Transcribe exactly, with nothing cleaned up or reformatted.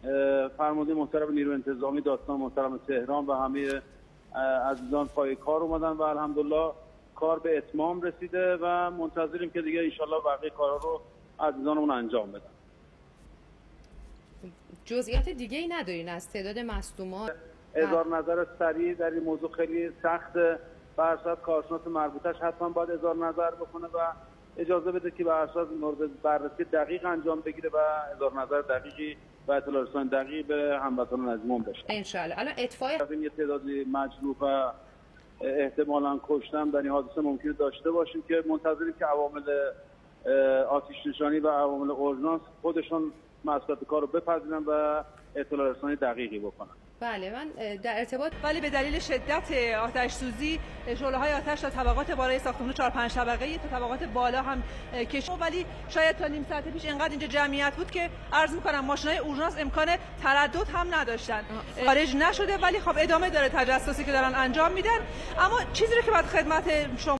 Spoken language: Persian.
فرمانده محترم نیروی انتظامی داستان محترم تهران و همه عزیزان پای کار اومدن و الحمدلله کار به اتمام رسیده و منتظریم که دیگه انشالله بقیه کارا رو عزیزانمون انجام بدن. جزئیات دیگه ای ندارین از تعداد مصدومان؟ اظهار نظر سریع در این موضوع خیلی سخته. به هر صورت کارشناس مربوطش حتما باید اظهار نظر بکنه و اجازه بده که به هر صورت مورد بررسی دقیق انجام بگیره و اظهار نظر دقیقی و اطلاع رسانی دقیقی به هموطنان عزیزمون بشه. ان شاء الله. الان اطفای یه تعدادی مجروح و احتمالاً کشتن در این حادثه ممکنه داشته باشیم که منتظریم که عوامل آتش نشانی و عوامل اورژانس خودشون مسئولیت کار رو بپذیرن و اطلاع رسانی دقیقی بکنن. بله من در ارتباط ولی به دلیل شدت آتش سوزی شعله‌های آتش تا طبقات بالای ساختمان چهار پنج طبقه‌ای تا طبقات بالا هم کشید، ولی شاید تا نیم ساعت پیش اینقدر اینجا جمعیت بود که عرض می‌کنم ماشین‌های اورژانس امکان تردد هم نداشتن. خارج نشده ولی خب ادامه داره تجسسی که دارن انجام میدن. اما چیزی رو که باید خدمت شما